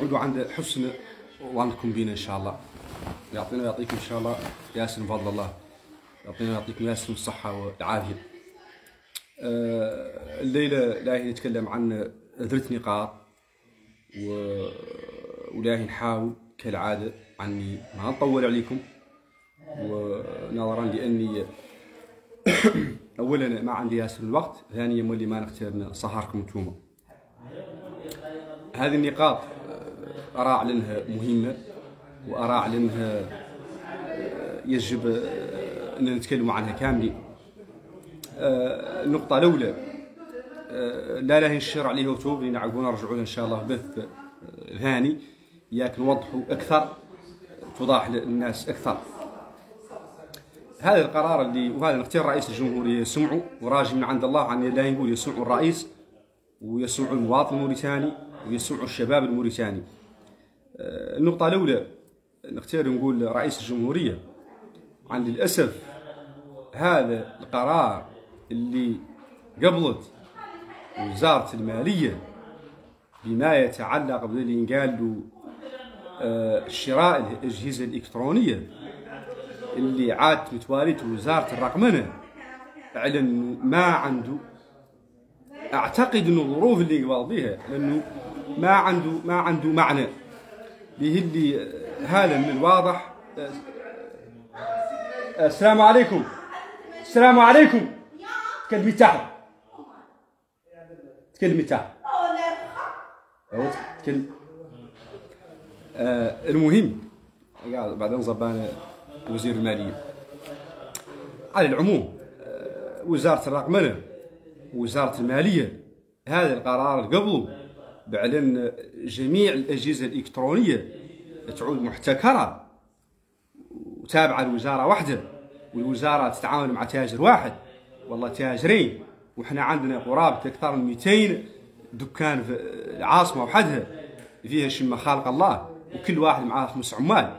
نعودوا عند حسن ظنكم بينا ان شاء الله. يعطينا ويعطيكم ان شاء الله ياسر من فضل الله. يعطينا ويعطيكم ياسر من الصحه والعافيه. الليله لاهي نتكلم عن 3 نقاط ولاهي نحاول كالعاده عني ما نطول عليكم، ونظرا لاني اولا ما عندي ياسر الوقت، ثانيا مولي ما نختار سهركم انتوما. هذه النقاط أرى أعلنها مهمة، وأرى أعلنها يجب أن نتكلم عنها كاملين. النقطة الأولى لا ينشر عليه وتوب لنعقونا نرجعوا إن شاء الله بث ثاني ياك نوضحوا أكثر، توضح للناس أكثر. هذا القرار اللي وهذا اختيار رئيس الجمهورية يسمعوا وراجي من عند الله عن لا يقول يسمعوا الرئيس ويسمعوا المواطن الموريتاني ويسمعوا الشباب الموريتاني. النقطة الأولى نختار نقول رئيس الجمهورية عن للأسف هذا القرار اللي قبلت وزارة المالية بما يتعلق باللي قال له شراء الأجهزة الإلكترونية اللي عادت متوالية وزارة الرقمنة، أعلن ما عنده. أعتقد أنه الظروف اللي قبل بها لأنه ما عنده معنى به اللي هذا من الواضح. السلام عليكم. السلام عليكم. تكلمي تحت. تكلمي تحت. تكلم. المهم بعدين زبان وزير المالية. على العموم وزارة الرقمنة وزارة المالية هذا القرار قبله بإعلان جميع الأجهزة الإلكترونية تعود محتكرة وتابعة لوزارة واحدة، والوزارة تتعامل مع تاجر واحد والله تاجرين، وإحنا عندنا قرابة أكثر من 200 دكان في العاصمة وحدها فيها شمة خالق الله، وكل واحد معاه 5 عمال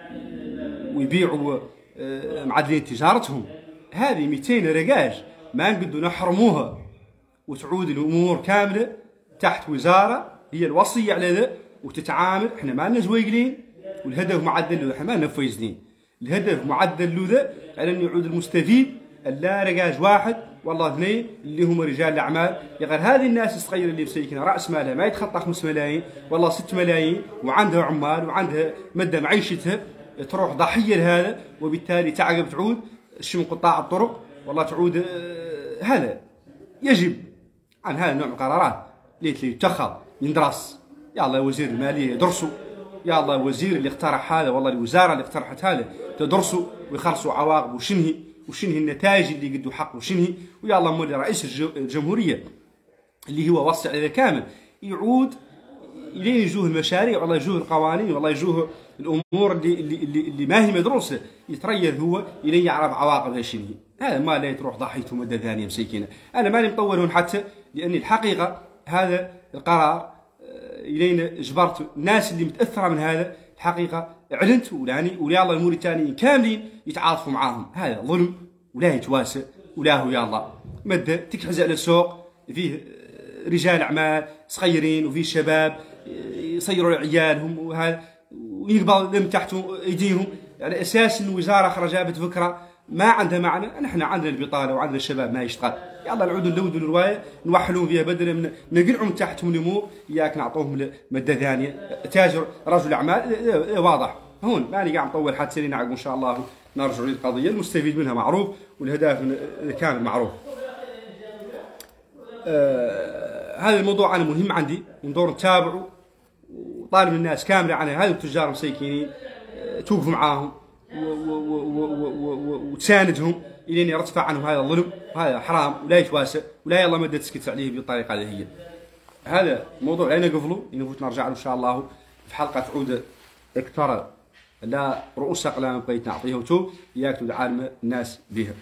ويبيعوا معدلين تجارتهم. هذه 200 رقاج ما نقدروا نحرموها وتعود الأمور كاملة تحت وزارة هي الوصية على ذا وتتعامل. احنا ما لنا زويقلين والهدف معدل له، احنا ما لنا فايزين. الهدف معدل له ذا على أن يعود المستفيد لا رقاج واحد والله 2 اللي هم رجال الأعمال. يغير هذه الناس الصغيرة اللي مسيكنة رأس مالها ما يتخطى 5 ملايين والله 6 ملايين وعندها عمال وعندها مدة معيشتها، تروح ضحية لهذا، وبالتالي تعقب تعود شمن قطاع الطرق والله تعود. هذا يجب عن هذا النوع من القرارات اللي يتخذ يندرس. يا الله وزير المالية يدرسوا، يا الله وزير اللي اقترح هذا والله الوزارة اللي اقترحت هذا تدرسوا ويخلصوا عواقب وشنهي النتائج اللي قدوا حق وشنهي. ويا الله مولي رئيس الجمهورية اللي هو وصي على كامل يعود إلين يجوه المشاريع والله يجوه القوانين والله يجوه الأمور اللي ما هي مدروسة، يتريث هو إلين يعرف عواقبها شنهي. هذا ما لا تروح ضحيته مدة ثانية مسيكينة. أنا ماني مطول هون حتى لأن الحقيقة هذا القرار إلينا جبرت الناس اللي متأثرة من هذا الحقيقة أعلنت ولاني ويا الله الموريتانيين كاملين يتعاطفوا معاهم. هذا ظلم ولا يتواسى ولا هو يا الله مدة تكحز على السوق فيه رجال أعمال صغيرين وفيه شباب يصيروا عيالهم وهذا ويقبل لم تحت أيديهم على أساس أن الوزارة خرجت فكرة ما عندها معنى. نحن عندنا البطالة وعندنا الشباب ما يشتغل. يلا نعودوا نلودوا الرواية نوحلون فيها بدل من نقلعهم تحتهم الأمور ياك نعطوهم مادة ثانية. تاجر رجل أعمال واضح هون ماني قاعد نطول حتى لنعقب إن شاء الله نرجع للقضية المستفيد منها معروف والهدف كامل معروف. هذا الموضوع أنا مهم عندي وندور نتابعه وطالب الناس كاملة عن هذه التجار المسيكينين توقفوا معاهم وتساندهم إلين يرتفع عنهم هذا الظلم وهذا حرام ولا يتواسى ولا يلا مدة تسكت عليه بالطريقة اللي هي. هذا الموضوع لا نقفله نفوت نرجع له إن شاء الله في حلقة تعود أكثر لا رؤوس أقلام بقيت نعطيه وتو ياكتب عالم الناس بها.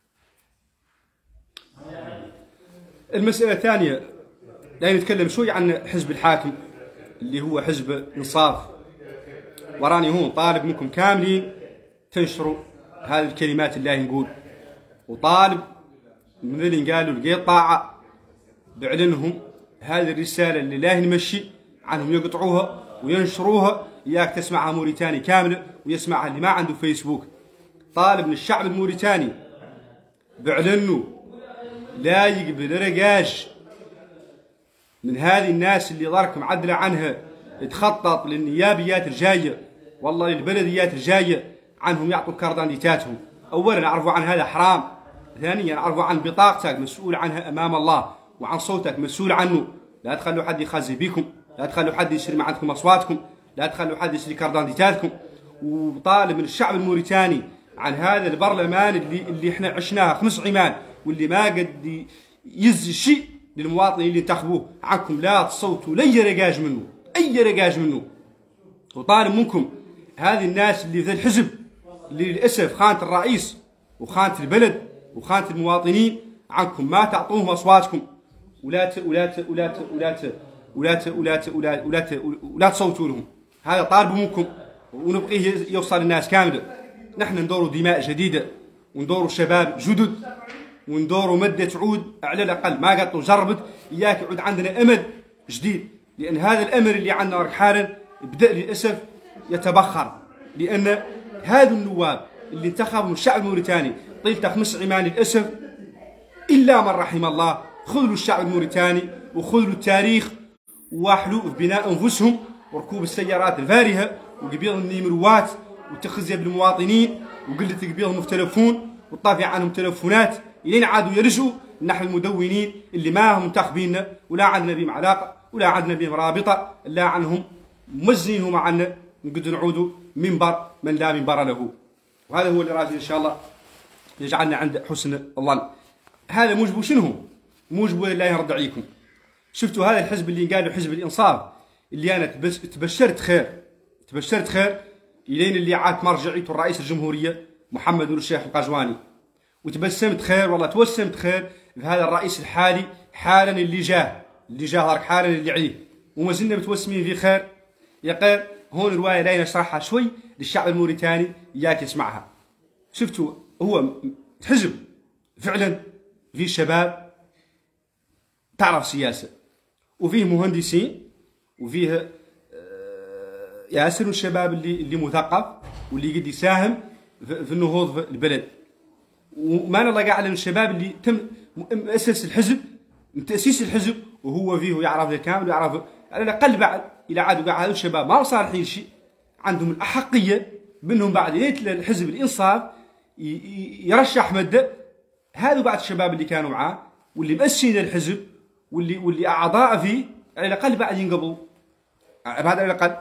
المسألة الثانية لا نتكلم شوي عن حزب الحاكم اللي هو حزب انصاف، وراني هون طالب منكم كاملين تنشروا هذه الكلمات اللي نقول، وطالب من اللي قالوا لقيت طاعة بعلنهم هذه الرسالة اللي لا نمشي عنهم يقطعوها وينشروها، إياك تسمعها موريتاني كاملة ويسمعها اللي ما عنده فيسبوك. طالب من الشعب الموريتاني بعلنه لا يقبل رقاش من هذه الناس اللي ظرك معدلة عنها تخطط للنيابيات الجاية، والله للبلديات الجاية، عنهم يعطوا كاردانيتاتهم. أولا أعرفوا عن هذا حرام، ثانيا أعرفوا عن بطاقتك مسؤول عنها أمام الله، وعن صوتك مسؤول عنه. لا تخلوا حد يخزي بكم، لا تخلوا حد يشتري ما عندكم أصواتكم، لا تخلوا حد يشتري كاردانيتاتكم. وطالب من الشعب الموريتاني عن هذا البرلمان اللي احنا عشناه 5 عمان، واللي ما قد يزي شيء للمواطنين اللي انتخبوه، عنكم لا تصوتوا لأي رقاج منه، أي رقاج منه. وطالب منكم هذه الناس اللي ذا الحزب اللي للأسف خانت الرئيس وخانت البلد وخانت المواطنين، عنكم ما تعطوهم أصواتكم، ولا تصوتوا لهم. هذا طالب منكم، ونبقيه يوصل للناس كاملة. نحن ندوروا دماء جديدة، وندوروا شباب جدد، وندوروا مدة تعود على الأقل ما قطوا جربت، إياك يعود عندنا أمل جديد. لأن هذا الأمل اللي عندنا حالا بدأ للأسف يتبخر، لأن هذا النواب اللي انتخبوا الشعب الموريتاني طيلة 5 عمان للأسف إلا من رحم الله خذلوا الشعب الموريتاني وخذلوا التاريخ، وواحلوا في بناء أنفسهم وركوب السيارات الفارهة وقبيض النيمروات والتخزي بالمواطنين وقلة قبيضهم في تلفون والطافع عنهم تلفونات إلين عادوا يرجعوا. نحن المدونين اللي ما هم منتخبيننا ولا عندنا بهم علاقة ولا عندنا بهم رابطة، لا عنهم موزنينهم عنا، نقد نعودوا منبر من لا منبر له. وهذا هو اللي راجل إن شاء الله يجعلنا عند حسن الظن. هذا موجبه شنو؟ موجبه الله يرد عليكم. شفتوا هذا الحزب اللي قال له حزب الإنصاف، اللي أنا تبشرت خير إلين اللي عاد مرجعيته الرئيس الجمهورية محمد بن الشيخ القجواني، وتبسمت خير، والله توسمت خير بهذا الرئيس الحالي حالا اللي جاه هارك حالا اللي عليه، وما زلنا متوسمين فيه خير. يقال هون الرواية لا نشرحها شوي للشعب الموريتاني إياك يسمعها. شفتوا هو حزب فعلا فيه شباب تعرف سياسة، وفيه مهندسين، وفيه ياسر الشباب اللي مثقف واللي قد يساهم في النهوض في البلد. وما الله قاعد من الشباب اللي تم مؤسس الحزب من تأسيس الحزب، وهو فيه يعرف الكامل ويعرف على الأقل بعد إلى عاد وقاعد هذول الشباب ما صالحين شيء، عندهم الأحقية بأنهم بعد الحزب الإنصاف يرشح مدة. هذا بعد الشباب اللي كانوا معاه واللي مؤسسين الحزب واللي أعضاء فيه على الأقل بعد ينقبضوا بعد على الأقل.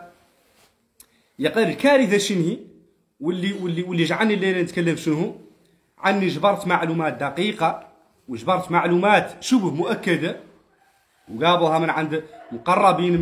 يقال الكارثة شنهي واللي جعلني الليلة نتكلم شنو، عني جبرت معلومات دقيقة وجبرت معلومات شبه مؤكدة وقابلها من عند مقربين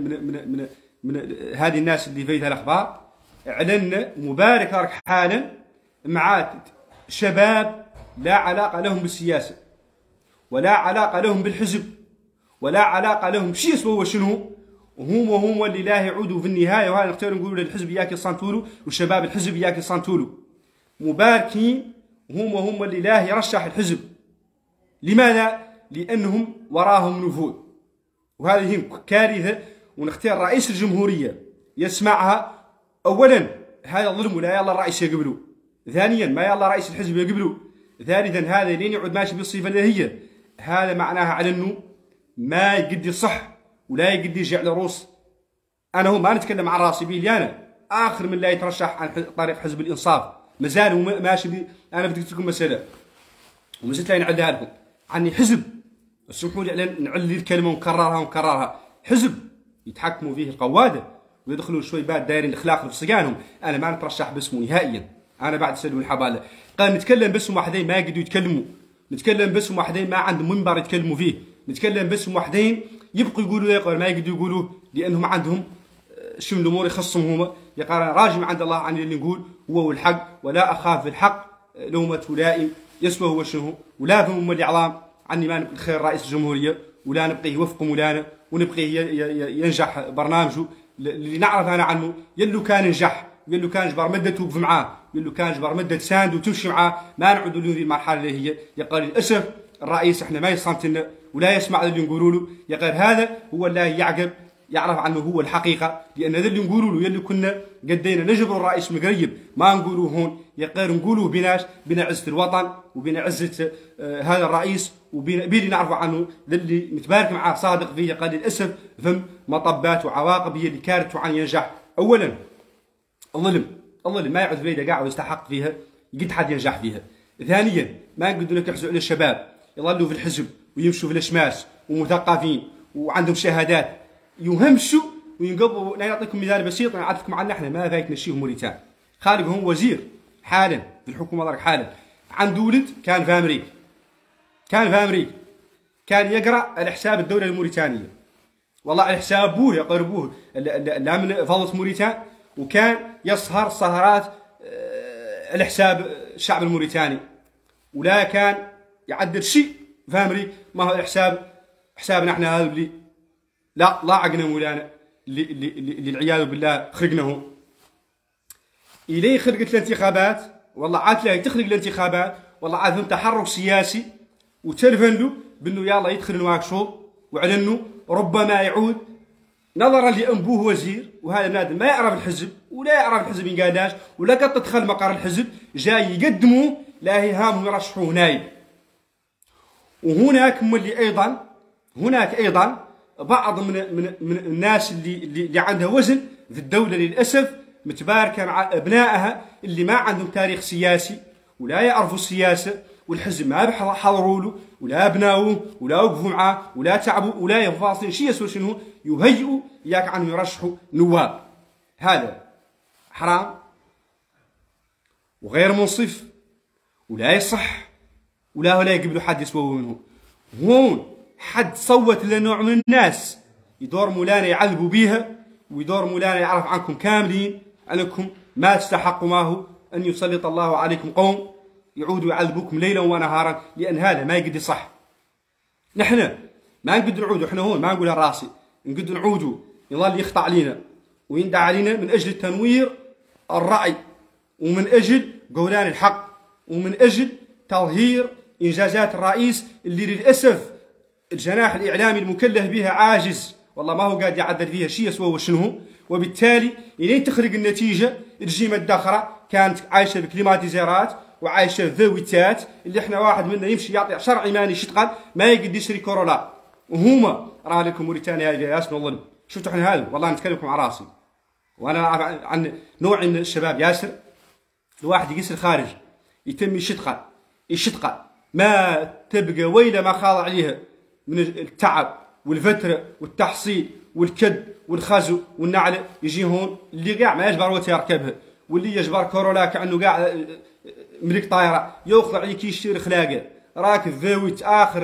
من هذه الناس اللي في الأخبار. اعلنا مبارك حالا مع شباب لا علاقة لهم بالسياسة ولا علاقة لهم بالحزب ولا علاقة لهم بشيء اسمه شنو، وهم اللي لا يعودوا في النهاية. وهذا نختار نقول للحزب ياك يصنتولو والشباب الحزب ياك يصنتولو مباركين، هم اللي لا يرشح الحزب. لماذا؟ لأنهم وراهم نفوذ، وهذه هي كارثة. ونختار رئيس الجمهورية يسمعها. أولا هذا ظلم ولا يلا الرئيس يقبله، ثانيا ما يلا رئيس الحزب يقبله، ثالثا هذا لين يعود ماشي بالصفة اللي هي، هذا معناها على أنه ما يقدي صح ولا يقدي يجي على روس. أنا هو ما نتكلم عن راسي بيه، اللي أنا آخر من لا يترشح عن طريق حزب الإنصاف مازال ماشي بي. أنا بدي لكم مسألة ومازلت لا نعدها لكم عني حزب، اسمحوا لي نعلي الكلمة ونكررها. حزب يتحكموا فيه القوادة ويدخلوا شوي بعد دايرين الأخلاق في صقانهم. أنا ما نترشح باسمه نهائيا، أنا بعد سلم الحبالة قال نتكلم باسم واحدين ما يقدروا يتكلموا، نتكلم باسم واحدين ما عندهم منبر يتكلموا فيه، نتكلم باسم واحدين يبقوا يقولوا يقول ما يقدروا يقولوه لأنهم عندهم شو من الأمور يخصهم هما. يقال أنا راجم عند الله عن اللي نقول هو الحق ولا أخاف الحق لومة لائم يسوى هو شنو، ولا فهم اللي عظام عني ما نبقي خير رئيس الجمهورية ولا نبقيه يوفق مولانا ونبقيه ينجح برنامجه اللي نعرف أنا عنه. يلو كان ينجح يلو كان جبر مدة توقف معاه، يلو كان جبر مدة تساند وتمشي معاه، ما نعود له المرحلة اللي هي. يقال للأسف الرئيس احنا ما يصمت لنا ولا يسمع اللي نقولوا له. يقال هذا هو اللي يعقب يعرف عنه هو الحقيقة، لأن هذا اللي نقولوا له يلي كنا قدينا نجبروا الرئيس من قريب ما نقولوه هون، يقدر نقولوه بين عزة الوطن وبين عزة هذا الرئيس وبين نعرفوا عنه اللي متبارك معاه صادق فيه. قال للأسف ثم مطبات وعواقب هي اللي كانت عن ينجح. أولا الظلم ما يعود بليده قاعد ويستحق فيها قد حد ينجح فيها. ثانيا ما نقدروا نكحزوا على الشباب يظلوا في الحزب ويمشوا في الاشماس ومثقفين وعندهم شهادات يهمشوا وينقبوا. لا نعطيكم مثال بسيط نعرفكم عنه احنا ما فايت نشيه موريتان. خالد هو وزير حالا في الحكومه ضرك حالا، عنده ولد كان في امريكا كان يقرا على حساب الدوله الموريتانيه، والله على حساب ابوه يقربوه لا من فضل موريتان، وكان يسهر سهرات على حساب الشعب الموريتاني، ولا كان يعدل شيء في امريكا ما هو على حسابنا احنا هذا اللي لا عقنا مولانا اللي العياذ بالله خرقناه. إليه خلقت الانتخابات، والله عاد لا تخلق الانتخابات، والله عاد فهم تحرك سياسي وتلفن له بأنه يلا يدخل الواكشوط، وعلى أنه ربما يعود نظرا لأنبوه وزير وهذا النادم ما يعرف الحزب ولا يعرف الحزب ينقاداش ولا قد تدخل مقر الحزب جاي يقدموا لا هامهم يرشحوه نايب. وهناك هناك أيضا بعض من الناس اللي عندها وزن في الدولة للأسف متباركة مع أبنائها اللي ما عندهم تاريخ سياسي ولا يعرفوا السياسة، والحزب ما بحضروا له ولا أبناؤه ولا وقفوا معاه ولا تعبوا ولا يفاصلين شيء يسوي شنو يهيئوا ياك عنهم يرشحوا نواب. هذا حرام وغير منصف ولا يصح ولا يقبلوا حد يسووا منه. هون حد صوت لنوع من الناس يدور مولانا يعذبوا بيها ويدور مولانا يعرف عنكم كاملين أنكم ما تستحقوا ما هو أن يسلط الله عليكم قوم يعودوا يعذبوكم ليلا ونهارا، لأن هذا ما يقدر صح. نحن ما نقدر نعودوا، احنا هون ما نقولها راسي، نقدر نعودوا يظل يخطأ علينا ويندعى علينا من أجل تنوير الرأي ومن أجل قولان الحق ومن أجل تظهير إنجازات الرئيس اللي للأسف الجناح الإعلامي المكلف بها عاجز، والله ما هو قاعد يعدل فيها شيء يسوى شنو. وبالتالي إلين تخرج النتيجة الرجيم الدخرة كانت عايشة بكليماتيزيرات وعايشة ذويتات اللي احنا واحد منا يمشي يعطي شرع إيماني شتقل ما يقدر يشتري كورولا وهما راه لكم موريتانيا هذه ياسر الظلم. شفتوا احنا هذا والله نتكلمكم على راسي، وانا عن نوع من الشباب ياسر الواحد يقيس الخارج يتم يشتقل ما تبقى ويله ما خاض عليها من التعب والفتره والتحصيل والكد والخزو والنعله، يجي هون اللي قاع ما يجبر وقت يركبها واللي يجبر كورولا كانه قاع ملك طايره ياخذ عليك يشتري خلاقه راكب ذويت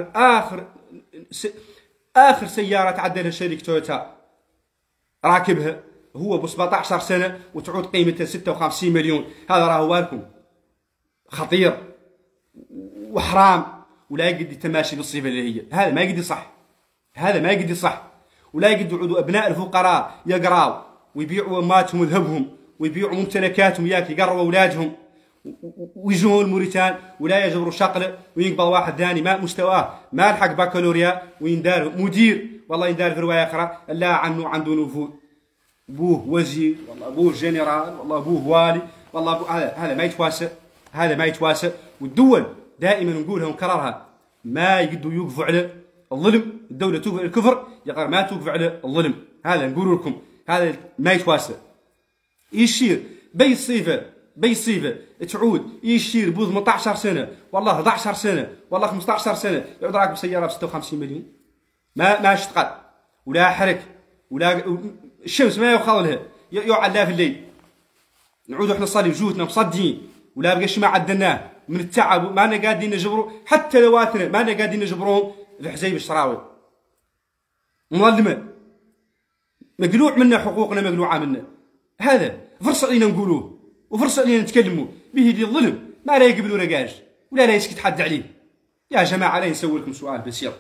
اخر سياره تعدلها شركه تويوتا راكبها هو ب 17 سنه وتعود قيمتها 56 مليون. هذا راهو بالكم خطير وحرام ولا يقدر تماشي بالصفه اللي هي. هذا ما يقدر صح، هذا ما يقدر صح. ولا يقدر يعودوا ابناء الفقراء يقراوا ويبيعوا اماتهم وذهبهم ويبيعوا ممتلكاتهم ياك يقروا اولادهم ويجون الموريتان ولا يجبروا شقله ويقبل واحد ثاني ما مستواه ما لحق بكالوريا ويندار مدير، والله يندار في روايه اخرى لا عنده نفوذ، ابوه وزير والله ابوه جنرال والله ابوه والي والله أبوه هذا ما يتواسى، هذا ما يتواسى. والدول دائما نقولها ونكررها ما يقدروا يوقفوا على الظلم، الدوله توقف على الكفر يقدر ما توقف على الظلم، هذا نقول لكم هذا ما يتواسى. يشير بي صيفه تعود يشير بو 18 سنه والله 11 سنه والله 15 سنه يعود راكب سياره ب 56 مليون ما اشتغل ولا حرك ولا الشمس ما يوخذ لها يقعد لا في الليل. نعودوا احنا نصلي وجوتنا مصدين ولا بقى شي ما عدلناه من التعب ما انا قاعدين نجبروا حتى لواتنا ما انا قاعدين نجبروهم في حزيب الشراوي مظلمه مقلوع منا حقوقنا مقلوعه منا. هذا فرصه علينا نقولوه وفرصه علينا نتكلموا به للظلم ما لا يقبلوا رقاج ولا لا يسكت حد عليه. يا جماعه لا نسوي لكم سؤال بسيط.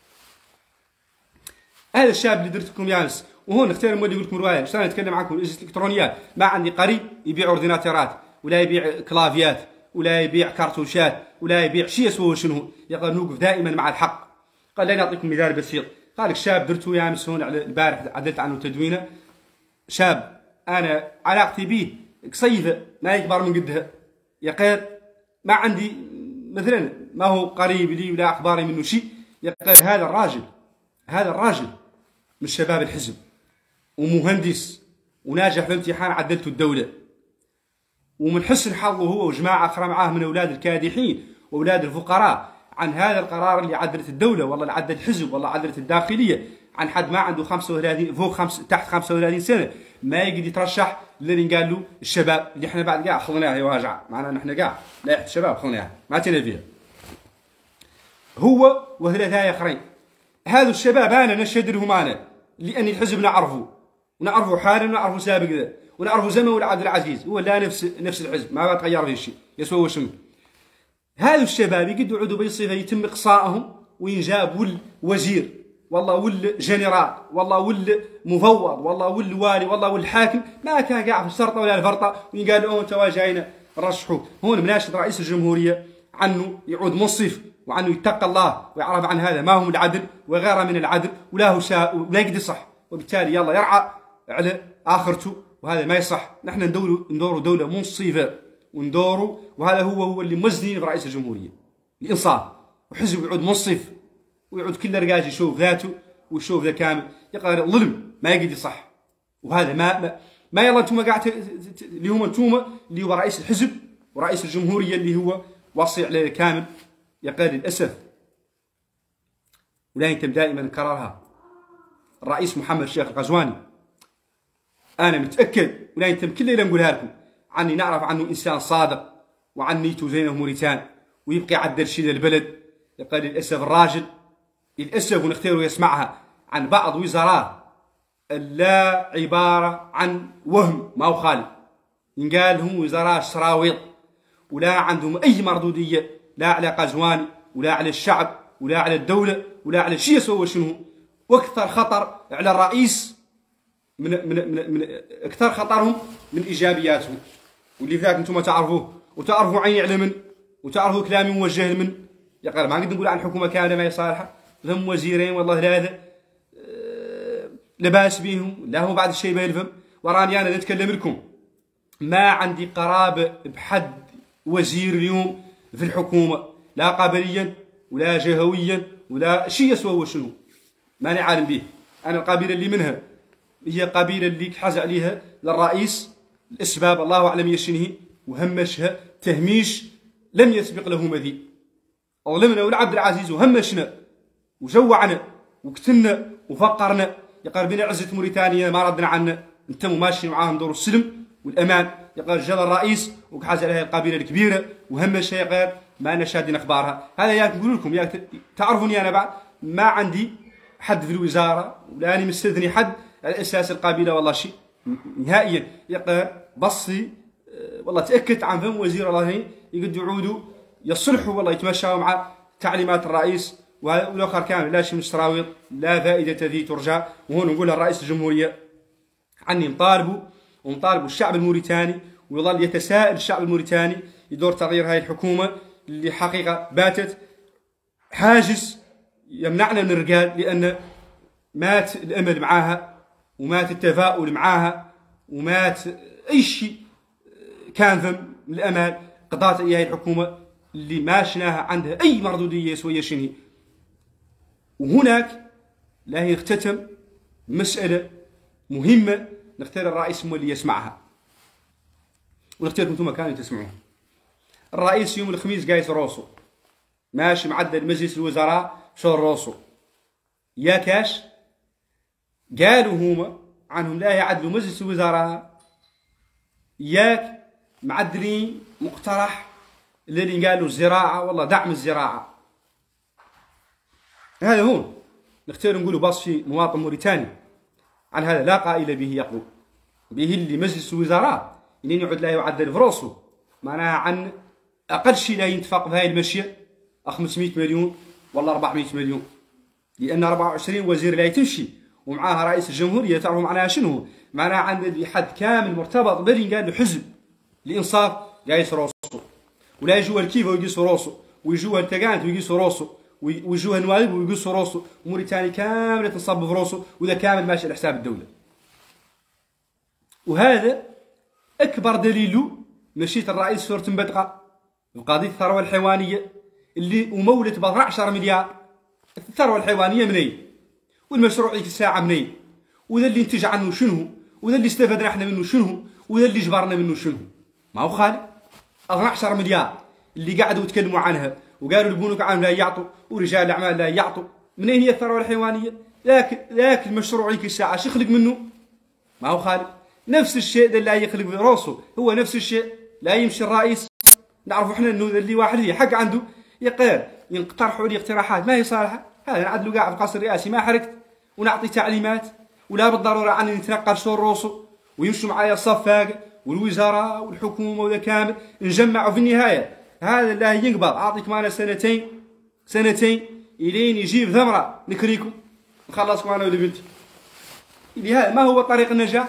هذا الشاب اللي درت لكم يانس وهون نختار مولي يقول لكم روايه شلون نتكلم عنكم الاجهزه الالكترونيات. ما عندي قريب يبيع اورديناتورات ولا يبيع كلافيات ولا يبيع كرتوشات ولا يبيع شيء يسوي شنو يقدر نوقف دائما مع الحق. قال لي نعطيكم مثال بسيط. قال لك شاب درتو يا امس هون على البارح عدلت عنه تدوينه، شاب انا علاقتي به قصيفه ما يكبر من قدها، يقال ما عندي مثلا ما هو قريب لي ولا اخباري منه شيء، يقال هذا الراجل من شباب الحزب ومهندس وناجح في امتحان عدلته الدوله، ومن حسن حظه هو وجماعه اخرى معاه من اولاد الكادحين واولاد الفقراء عن هذا القرار اللي عدلت الدوله والله اللي عدل الحزب والله عدلت الداخليه، عن حد ما عنده 35 فوق تحت 35 سنه ما يقدر يترشح للي قال له الشباب اللي احنا بعد كاع خذناها يا واجع معنا نحن كاع لائحه الشباب خذناها ما تنا فيها. هو وثلاثه اخرين هذا الشباب انا نشهد لهم انا لان الحزب نعرفه حالا ونعرفه سابق ذا ونعرفه زمن ولا عبد العزيز هو لا نفس الحزب ما تغير فيه شيء يسوى شنو. هذا الشباب يقدروا يعودوا بصفه يتم اقصائهم وينجاب ول وزير والله ول جنرال والله ول مفوض والله ول والي والله ول حاكم ما كان قاعد في السرطه ولا الفرطه ويقال له انت جاينا نرشحوك. هون بناشد رئيس الجمهوريه عنه يعود منصف وعنه يتقى الله ويعرف عن هذا ما هو العدل وغيره من العدل ولا هو ولا يقدر صح، وبالتالي يلا يرعى على اخرته وهذا ما يصح. نحن ندوروا دوله منصفه وندوروا وهذا هو اللي مزني برئيس الجمهوريه الانصاف وحزب يعود منصف ويعود كل رجاج يشوف ذاته ويشوف ذا كامل يقرر الظلم ما يقدر صح. وهذا ما يلا انتم قاعد اللي هم انتم اللي هو رئيس الحزب ورئيس الجمهوريه اللي هو وصي عليه كامل يقال للاسف ولا يتم دائما نكررها. الرئيس محمد الشيخ الغزواني انا متاكد ولا يتم كل ليله نقولها لكم عني نعرف عنه انسان صادق وعن نيته زينه موريتان ويبقى يعدل شيء للبلد. يقال للاسف الراجل للاسف ونختاره يسمعها عن بعض وزراء لا عباره عن وهم ما هو خالي ينقال هم وزراء سراويط ولا عندهم اي مردوديه لا على قزواني ولا على الشعب ولا على الدوله ولا على شيء يسوى شنو. واكثر خطر على الرئيس من اكثر خطرهم من ايجابياتهم واللي ذاك انتم تعرفوه وتعرفوا عيني على من وتعرفوا كلامي موجه لمن. يقال ما نقدر نقول عن حكومه كامله ما هي صالحه لهم وزيرين والله ثلاثه لباس بيهم لا هو بعد الشيء بيلفهم وراني انا نتكلم لكم ما عندي قرابه بحد وزير اليوم في الحكومه لا قبليا ولا جهويا ولا شيء يسوى شنو ماني عالم به. انا القبيله اللي منها هي قبيله اللي حاز عليها للرئيس الاسباب الله اعلم يشنه وهمشها تهميش لم يسبق له مثيل. ظلمنا ولا عبد العزيز وهمشنا وجوعنا وقتلنا وفقرنا يقال بنا عزه موريتانيا ما ردنا عنه انتم ماشيين معاهم دور السلم والامان. يقال جل الرئيس وحاز عليها القبيله الكبيره وهمشها يقال ما انا شادين اخبارها. هذا ياك نقول لكم ياك تعرفوني انا بعد ما عندي حد في الوزاره ولا اني مستثني حد على اساس القبيله والله شيء نهائيا. يقال بصي والله تاكدت عن فم وزير الله هين يقد يعودوا يصلحوا والله يتمشوا مع تعليمات الرئيس والاخر كامل لا شيء من السراويط لا فائده ذي ترجى. وهون نقولها لرئيس الجمهوريه عني نطالبوا الشعب الموريتاني ويظل يتساءل الشعب الموريتاني يدور تغيير هذه الحكومه اللي حقيقه باتت حاجز يمنعنا من الرجال لان مات الامل معاها ومات التفاؤل معاها ومات اي شيء كان ثم من الامل قضات هذه الحكومه اللي ما شناها عندها اي مردوديه سويه شنهي. وهناك لا يختتم مساله مهمه نختار الرئيس هو اللي يسمعها ونختاركم انتم كانوا تسمعوها. الرئيس يوم الخميس قايس روسو ماشي معدل مجلس الوزراء شهر روسو يا كاش قالوا هما عنهم لا يعدلوا مجلس الوزراء ياك معدلين مقترح اللي قالوا الزراعه والله دعم الزراعه. هذا هون نختار نقولوا باص في مواطن موريتاني عن هذا لا قائل به يقول به اللي مجلس الوزراء اللي يعود لا يعدل في روسو معناها عن اقل شيء لا ينتفق بهاي المشيه 500 مليون ولا 400 مليون لان 24 وزير لا تمشي ومعاها رئيس الجمهوريه تعرفوا معناها شنو معناها عند حد كامل مرتبط باللي قال له حزب الانصاف قايس روسو ولا يجوا الكيفه ويقيسوا روسو ويجوا التقانت ويقيسوا روسو ويوجهوا النواب ويقصوا روسو، وموريتانيا كامله تنصب في روسو، وذا كامل ماشي على حساب الدوله. وهذا اكبر دليل مشيت الرئيس صورة مبدقه بقضيه الثروه الحيوانيه اللي ومولت ب 10 مليار. الثروه الحيوانيه منين؟ والمشروع ديك الساعه منين؟ وذا اللي انتج عنه شنو؟ وذا اللي استفدنا احنا منه شنو؟ وذا اللي جبرنا منه شنو؟ ما هو خالي 10 مليار اللي قعدوا يتكلموا عنها وقالوا البنوك عام لا يعطوا ورجال الاعمال لا يعطوا. منين هي الثروه الحيوانيه؟ ذاك المشروع ديك الساعه شو يخلق منه؟ ما هو خالي نفس الشيء ذا اللي يخلق في راسه هو نفس الشيء. لا يمشي الرئيس نعرفوا احنا انه اللي واحد هي حق عنده يقال يقترحوا لي اقتراحات ما هي صالحه. هذا نعدلوا قاعد في القصر الرئاسي ما حركت ونعطي تعليمات ولا بالضروره عني نتنقل شور روسو ويمشوا معايا الصفاق والوزاره والحكومه وذا كامل نجمعوا في النهايه. هذا اللي ينقبض اعطيك معنا سنتين الين يجيب ثمره نكريكم نخلصكم انا ولد بنتي. هذا ما هو طريق النجاح.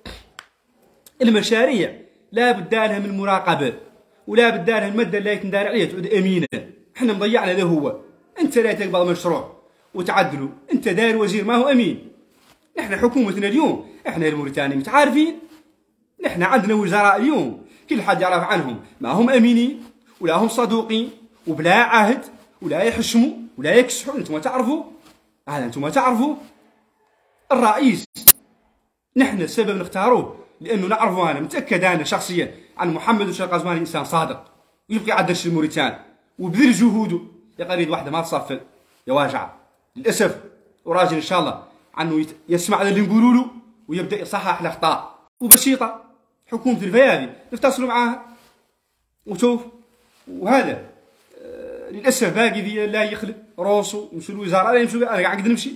المشاريع لا بد لها من مراقبه ولا بد لها الماده اللي تندار عليها تعود امينه. احنا مضيعنا له هو. انت لا تقبض مشروع وتعدلوا انت داير وزير ما هو امين. نحن حكومتنا اليوم احنا الموريتانيين متعارفين. نحن عندنا وزراء اليوم كل حد يعرف عنهم ما هم امينين ولا هم صدوقين وبلا عهد ولا يحشموا ولا يكسحوا. انتم تعرفوا هذا انتم تعرفوا. الرئيس نحن السبب نختاروه لانه نعرفه. انا متاكد انا شخصيا عن محمد الشيخ غزواني انسان صادق ويبقى يعدل شي الموريتان وبذل جهوده. يا قريد واحده ما تصفل يا واجعه للاسف. وراجل ان شاء الله عنه يسمع اللي نقولوا له ويبدا يصحح الاخطاء. وبسيطه حكومه الفيادي نتصلوا معاها وشوف. وهذا للاسف باقي لا يخلق روسو يمشوا الوزاره. انا قاعد نمشي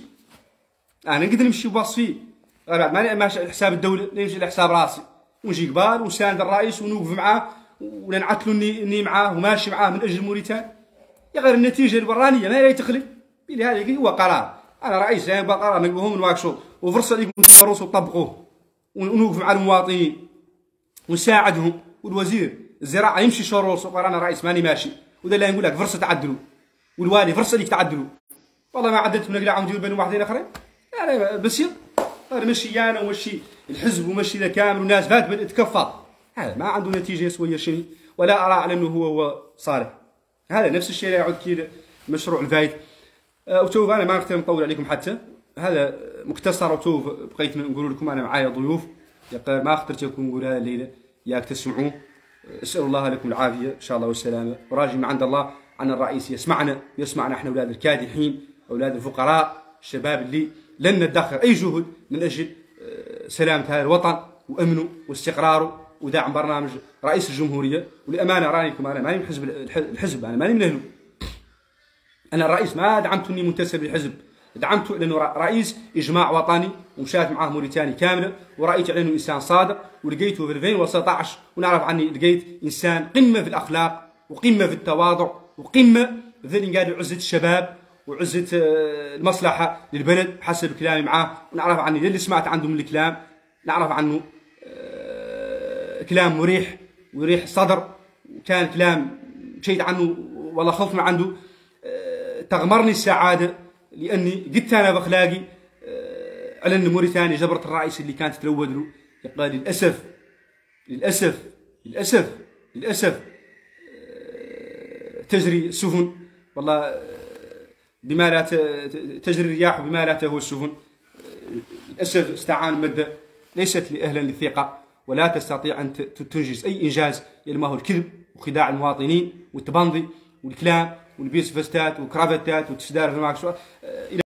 وباص فيه ماني ماشي على حساب الدوله نمشي على حساب راسي ونجي قبال ونساند الرئيس ونوقف معاه ولا نعتلوا اني معاه وماشي معاه من اجل موريتان. يا غير النتيجه البرانيه ما هي تخلف. هذا هو قرار. انا رئيس يعني قرار نقولهم ونواقشوا وفرصه لكم تدرسوا وتطبقوه ونوقف مع المواطنين ونساعدهم. والوزير الزراعه يمشي شروط وقال انا رئيس ماني ماشي وذا اللي نقول لك فرصه تعدلوا والوالي فرصه ليك تعدلوا. والله ما عدلت نقلعهم نديروا بين واحدين اخرين. يعني بسيط هذا مشي انا ومشي الحزب ومشي ذا كامل والناس فات بدات تكفر. هذا ما عنده نتيجه سويه شيء ولا ارى على انه هو صالح. هذا نفس الشيء يعود كذا مشروع الفايد. وشوف انا ما نقدر نطول عليكم حتى هذا مختصر. وشوف بقيت نقول لكم انا معايا ضيوف ما اخترت لكم نقول هذا الليله ياك تسمعوه. اسال الله لكم العافيه ان شاء الله والسلامه وراجي من عند الله عن الرئيس يسمعنا احنا اولاد الكادحين اولاد الفقراء الشباب اللي لن ندخر اي جهد من اجل سلامه هذا الوطن وامنه واستقراره ودعم برنامج رئيس الجمهوريه. وللامانه رايكم انا ماني من حزب الحزب انا ماني من اهله. انا الرئيس ما دعمته اني منتسب للحزب دعمته لانه رئيس اجماع وطني ومشات معاه موريتاني كامله ورأيت على انه انسان صادق. ولقيته في 2019 ونعرف عني لقيت انسان قمه في الاخلاق وقمه في التواضع وقمه في انقاذ عزه الشباب وعزه المصلحه للبلد حسب كلامي معاه. ونعرف عني اللي سمعت عنده من الكلام نعرف عنه كلام مريح ويريح الصدر. وكان كلام مشيت عنه والله خوف من عنده تغمرني السعاده لاني قلت انا باخلاقي على ان موريتانيا جبرت الرئيس اللي كانت تلود له. قال للاسف تجري السفن والله بما لا تجري الرياح بما لا تهوى السفن. للاسف استعان الماده ليست لاهلا للثقه ولا تستطيع ان تنجز اي انجاز ما هو الكذب وخداع المواطنين والتبنضي والكلام والبيس فستات وكرافتات وتسدار في المعكس